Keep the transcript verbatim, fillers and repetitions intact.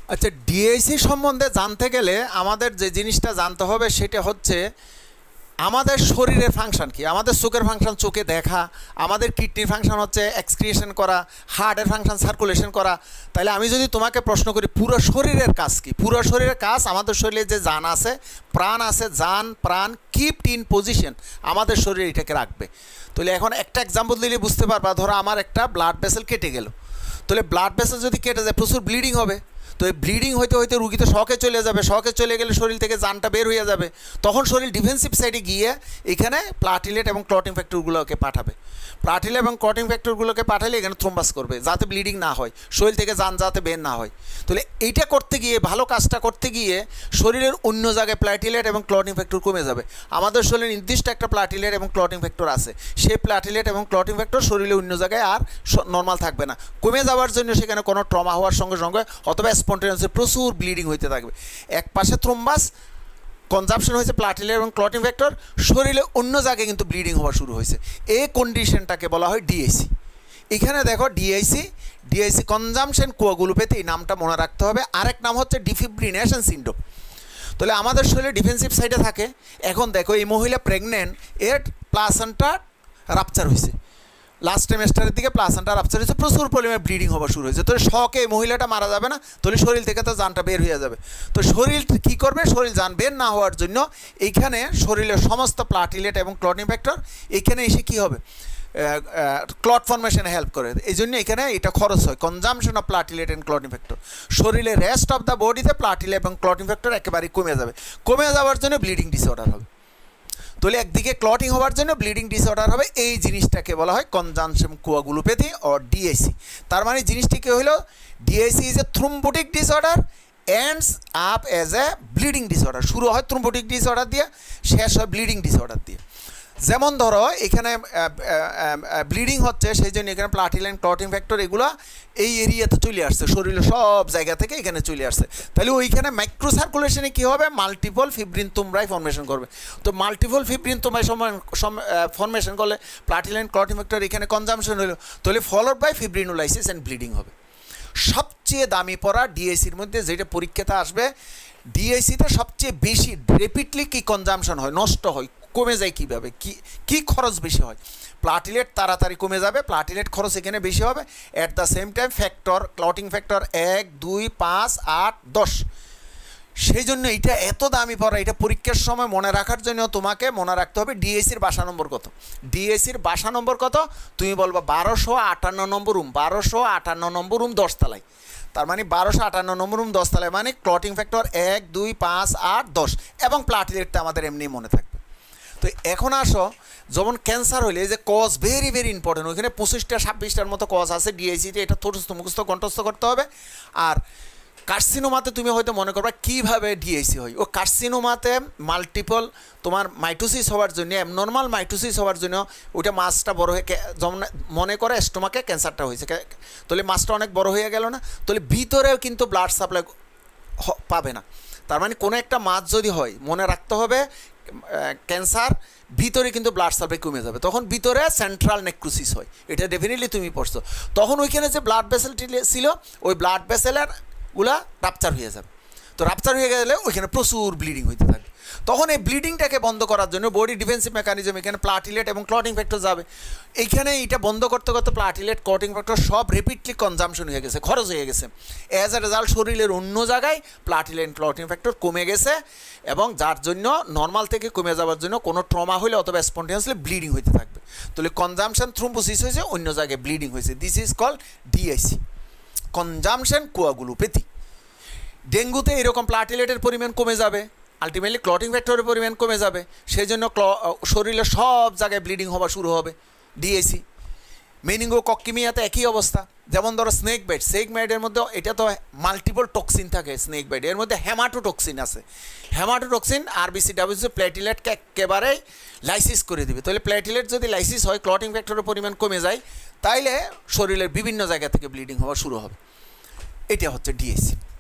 আচ্ছা, ডিআইসি সম্বন্ধে জানতে গেলে আমাদের যে জিনিসটা জানতে হবে সেটা হচ্ছে আমাদের শরীরের ফাংশন কি। আমাদের চোখের ফাংশন চোখে দেখা, আমাদের কিডনির ফাংশন হচ্ছে এক্সক্রিয়েশন করা, হার্টের ফাংশন সার্কুলেশন করা। তাহলে আমি যদি তোমাকে প্রশ্ন করি পুরো শরীরের কাজ কি, পুরো শরীরের কাজ আমাদের শরীরে যে জান আছে, প্রাণ আছে, জান প্রাণ কিপড ইন পজিশন আমাদের শরীরে এটাকে রাখবে। তাহলে এখন একটা এক্সাম্পল দিলে বুঝতে পারবা, ধরো আমার একটা ব্লাড ভেসেল কেটে গেল, তাহলে ব্লাড ভেসেল যদি কেটে যায় প্রচুর ব্লিডিং হবে। তো এই ব্লিডিং হইতে হইতে রুগী তো শকে চলে যাবে, শকে চলে গেলে শরীর থেকে জানটা বের হয়ে যাবে, তখন শরীর ডিফেন্সিভ সাইডে গিয়ে এখানে প্লাটিলেট এবং ক্লটিং ফ্যাক্টরগুলোকে পাঠাবে। প্লাটিলেট এবং ক্লটিং ফ্যাক্টরগুলোকে পাঠালে এখানে থ্রোম্বাস করবে যাতে ব্লিডিং না হয়, শরীর থেকে জান যাতে বের না হয়। তাহলে এইটা করতে গিয়ে, ভালো কাজটা করতে গিয়ে শরীরের অন্য জায়গায় প্লাটিলেট এবং ক্লটিং ফ্যাক্টর কমে যাবে। আমাদের শরীরে নির্দিষ্ট একটা প্লাটিলেট এবং ক্লটিং ফ্যাক্টর আছে, সেই প্লাটিলেট এবং ক্লটিং ফ্যাক্টর শরীরে অন্য জায়গায় আর নর্মাল থাকবে না, কমে যাওয়ার জন্য সেখানে কোনো ট্রমা হওয়ার সঙ্গে সঙ্গে অথবা স্পন্টেনিয়াসলি প্রচুর ব্লিডিং হইতে থাকবে। এক পাশে থ্রোম্বাস কনজাম্পশন হয়েছে প্লাটিলেট এবং ক্লটিং ফ্যাক্টর, শরীরে অন্য জায়গায় কিন্তু ব্লিডিং হওয়া শুরু হয়েছে। এই কন্ডিশনটাকে বলা হয় ডিআইসি। এখানে দেখো ডিআইসি, ডিআইসি কনজাম্পশন কোয়াগুলোপ্যাথি, এই নামটা মনে রাখতে হবে। আরেক নাম হচ্ছে ডিফিব্রিনেশন সিন্ড্রোম। তাহলে আমাদের শরীরে ডিফেন্সিভ সাইডে থাকে। এখন দেখো এই মহিলা প্রেগনেন্ট, এর প্লাসেন্টা রাপচার হয়েছে, লাস্ট সেমেস্টারের দিকে প্লাসেন্টা রাপচার হয়েছে, প্রচুর পরিমাণে ব্লিডিং হওয়া শুরু হয়েছে। তো শকে এই মহিলাটা মারা যাবে না, তাহলে শরীর থেকে তো জানটা বের হয়ে যাবে। তো শরীর কী করবে, শরীর জান বের না হওয়ার জন্য এইখানে শরীরের সমস্ত প্লাটিলেট এবং ক্লটিং ফ্যাক্টর এখানে এসে কী হবে, ক্লট ফর্মেশনে হেল্প করে। এই জন্য এখানে এটা খরচ হয়, consumption of platelet and clotting factor. শরীরের রেস্ট অফ দ্য বডিতে প্লাটিলেট এবং ক্লটিং ফ্যাক্টর একেবারেই কমে যাবে, কমে যাওয়ার জন্য ব্লিডিং ডিসঅর্ডার হবে। তাহলে একদিকে ক্লটিং হওয়ার জন্য ব্লিডিং ডিসঅর্ডার হবে, এই জিনিসটাকে বলা হয় কনজাম্পশন কোয়াগুলোপ্যাথি অর ডিআইসি। তার মানে জিনিসটি কী হলো, DIC is a thrombotic disorder ends up as a bleeding disorder. শুরু হয় থ্রোম্বোটিক ডিসঅর্ডার দিয়ে, শেষ হয় ব্লিডিং ডিসঅর্ডার দিয়ে। যেমন ধরো এখানে ব্লিডিং হচ্ছে, সেই জন্য এখানে প্লাটিলেট ক্লটিং ফ্যাক্টর এগুলো এই এরিয়াতে চলে আসছে, শরীরের সব জায়গা থেকে এখানে চলে আসছে। তাহলে ওইখানে মাইক্রো সার্কুলেশনে কী হবে, মাল্টিপল ফিব্রিন তোমরাই ফর্মেশন করবে। তো মাল্টিপল ফিব্রিন তোমরাই ফর্মেশন করলে প্লাটিলেট ক্লটিং ফ্যাক্টর এখানে কনজাম্পশন হলো, তাহলে followed by fibrinolysis and bleeding হবে। সবচেয়ে দামি পড়া ডিআইসির মধ্যে যেটা পরীক্ষাতে আসবে, ডিআইসিতে সবচেয়ে বেশি রেপিডলি কি কনজাম্পশন হয়, নষ্ট হয়, কমে যায় কীভাবে, কী কী খরচ বেশি হয়। প্লাটিলেট তাড়াতাড়ি কমে যাবে, প্লাটিলেট খরচ এখানে বেশি হবে। At the same time factor, clotting factor এক দুই পাঁচ আট দশ। সেই জন্য এটা এত দামি পড়া, এটা পরীক্ষার সময় মনে রাখার জন্য তোমাকে মনে রাখতে হবে ডিএসির বাসা নম্বর কত। ডিএসির বাসা নম্বর কত, তুমি বলবা বারোশো আটান্ন নম্বর রুম, বারোশো আটান্ন নম্বর রুম দশতলায়। তার মানে বারোশো আটান্ন নম্বর রুম দশতলায়, মানে ক্লটিং ফ্যাক্টর এক দুই পাঁচ আট দশ, এবং প্লাটিলেটটা আমাদের এমনি মনে থাকবে। তো এখন আসো, যেমন ক্যান্সার হইলে যে কজ ভেরি ভেরি ইম্পর্টেন্ট, ওইখানে পঁচিশটা ছাব্বিশটার মতো কজ আছে ডিআইসিতে, এটা থোড়স্থ মুখস্থ কণ্ঠস্থ করতে হবে। আর কার্সিনোমাতে তুমি হয়তো মনে করবা কীভাবে ডিআইসি হয়, ও কার্সিনোমাতে মাল্টিপল তোমার মাইটোসিস হওয়ার জন্য, অ্যাবনর্মাল মাইটোসিস হওয়ার জন্য ওইটা মাছটা বড় হয়ে, যেমন মনে করে স্টোমাকে ক্যান্সারটা হয়েছে, তাহলে মাছটা অনেক বড় হয়ে গেল না, তাহলে ভিতরেও কিন্তু ব্লাড সাপ্লাই পাবে না। তার মানে কোনো একটা মাছ যদি হয়, মনে রাখতে হবে ক্যান্সার ভিতরে কিন্তু ব্লাড সাপ্লাই কমে যাবে, তখন ভিতরে সেন্ট্রাল নেক্রোসিস হয়, এটা ডেফিনেটলি তুমি পড়ছো। তখন ওইখানে যে ব্লাড ভেসেলটি ছিল, ওই ব্লাড ভেসেলের গুলা রাপচার হয়ে যাবে। তো রাপচার হয়ে গেলে ওইখানে প্রচুর ব্লিডিং হইতে থাকবে। তখন এই ব্লিডিংটাকে বন্ধ করার জন্য বডি ডিফেন্সিভ মেকানিজম, এখানে প্লাটিলেট এবং ক্লটিং ফ্যাক্টর যাবে। এইখানে এটা বন্ধ করতে করতে প্লাটিলেট ক্লটিং ফ্যাক্টর সব রিপিটলি কনজাম্পশন হয়ে গেছে, খরচ হয়ে গেছে। অ্যাজ এ রেজাল্ট শরীরের অন্য জায়গায় প্লাটিলেট ক্লটিং ফ্যাক্টর কমে গেছে, এবং যার জন্য নর্মাল থেকে কমে যাওয়ার জন্য কোনো ট্রমা হলে অথবা স্পন্টেনিয়াসলি ব্লিডিং হইতে থাকবে। তাহলে কনজাম্পশন থ্রোম্বোসিস হয়েছে, অন্য জায়গায় ব্লিডিং হয়েছে। This is call DIC, consumption coagulopathy. ডেঙ্গুতে এরকম প্লাটিলেটের পরিমাণ কমে যাবে, আলটিমেটলি ক্লটিং ফ্যাক্টরের পরিমাণ কমে যাবে, সেই জন্য শরীরের সব জায়গায় ব্লিডিং হওয়া শুরু হবে, ডিআইসি। মেনিঙ্গোকক্কিমিয়াতে একই অবস্থা। যেমন ধরো স্নেক বাইট, স্নেক বাইটের মধ্যে এটা তো মাল্টিপল টক্সিন থাকে স্নেক বাইট, এর মধ্যে হেমাটোটক্সিন আছে। হেমাটোটক্সিন আরবিসি ডাব্লিউসি প্লেটিলেটকে একেবারেই লাইসিস করে দিবে। তাহলে প্লেটিলেট যদি লাইসিস হয়, ক্লটিং ফ্যাক্টরের পরিমাণ কমে যায়, তাইলে শরীরের বিভিন্ন জায়গা থেকে ব্লিডিং হওয়া শুরু হবে। এটা হচ্ছে ডিআইসি।